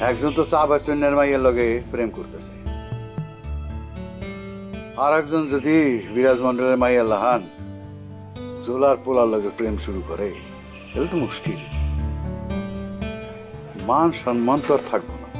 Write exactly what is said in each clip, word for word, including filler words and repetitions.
একজন তো চা বাসনের মাইয়ের লগে প্রেম করতেছে, আর একজন যদি বিরাজ মন্ডলের মাইয়া লাহান জোলার পোলার লগে প্রেম শুরু করে তাহলে তো মুশকিল, মান সম্মান তো আর থাকবো না।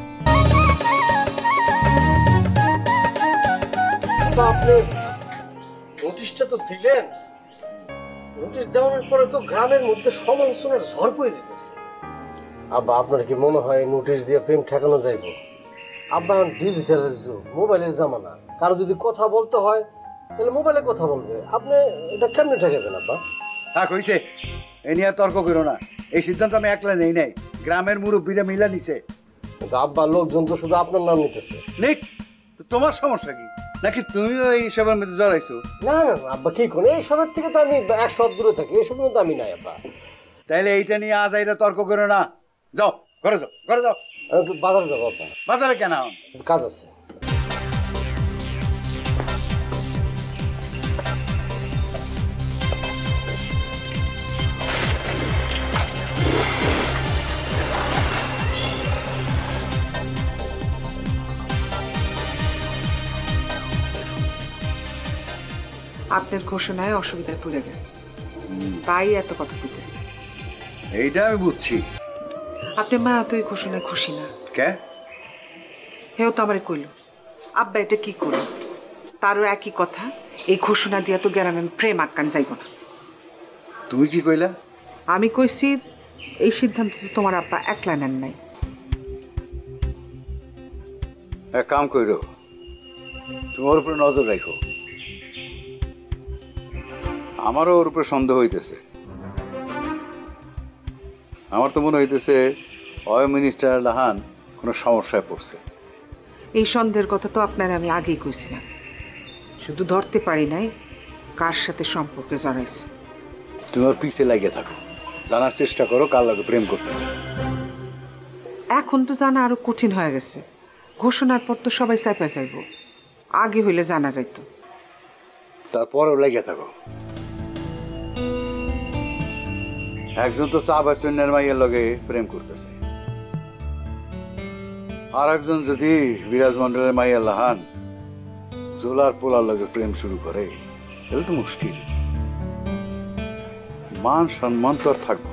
আপনি নোটিশটা তো দিলেন, নোটিশ দেওয়ার পরে তো গ্রামের মধ্যে সমালোচনার ঝড় বয়ে যেতেছে। আব্বা আপনার কি মনে হয় নোটিশ দিয়ে প্রেম ঠেকানো যাইব? আব্বা ডিজিটালের যুগ, মোবাইলের জামানা, কারো যদি কথা বলতে হয় তাহলে মোবাইলে কথা বলবে, আপনি এটা কেমনে ঠেকাবেন আব্বা? হ্যাঁ কইছে, এ নিয়ে তর্ক করো না, এই সিদ্ধান্ত আমি একলা নেই নাই, গ্রামের মুরব্বীরা মিলা নিছে। কিন্তু আব্বা লোকজন তো শুধু আপনার নাম নিতেছে। নিক, তোমার সমস্যা কি? নাকি তুমিও এই সবের মধ্যে জড়াইছো? না না আব্বা কি করে, এই সবের থেকে তো আমি একশো দূরে থাকি, এই সবের মধ্যে আমি নাই আব্বা। তাইলে এইটা নিয়ে আজ এইটা তর্ক করো না, যাও ঘরে যাও, ঘরে যাও। বাজারে যাবো আব্বা। বাজারে কেন? কাজ আছে। আপনার ঘোষণায় অসুবিধায় পড়ে গেছে, তাই এত কথা বলতেছে। এইটা আমি বুঝছি। আপনি মা তো এই ঘোষণায় খুশি না কে? হেও তো আমারে কইল, আব্বা এটা কি করল? তারও একই কথা, এই ঘোষণা দিয়া তো গ্রামে প্রেম আটকান যাইব না। তুমি কি কইলা? আমি কইছি এই সিদ্ধান্ত তো তোমার আব্বা একলা নেন নাই। এক কাম কইরো, তোমার উপরে নজর রাখো। আমারও ওর উপরে সন্দেহ হইতেছে। আমার তো মনে হইতেছে অয় মিনিস্টার লাহান কোনো সমস্যায় পড়ছে। এই সন্দেহের কথা তো আপনার আমি আগেই কইছিলাম, শুধু ধরতে পারি নাই কার সাথে সম্পর্কে জড়াইছে। তোমার পিছে লাগিয়ে থাকো, জানার চেষ্টা করো কার লগে প্রেম করতেছে। এখন তো জানা আরো কঠিন হয়ে গেছে, ঘোষণার পর তো সবাই চাপা যাইব, আগে হইলে জানা যাইতো। তারপরেও লাগিয়ে থাকো। একজন তো চা বাসনের মাইয়ের লগে প্রেম করতেছে, আর একজন যদি বিরাজ মন্ডলের মাইয়া লাহান জোলার পোলার লগে প্রেম শুরু করে তাহলে তো মুশকিল, মান সম্মান তো আর থাকবো